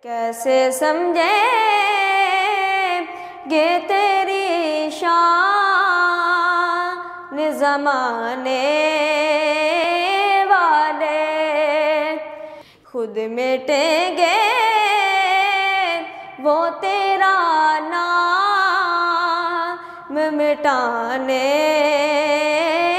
कैसे समझे गे तेरी शान ज़माने वाले, खुद मिटेंगे वो तेरा नाम मिटाने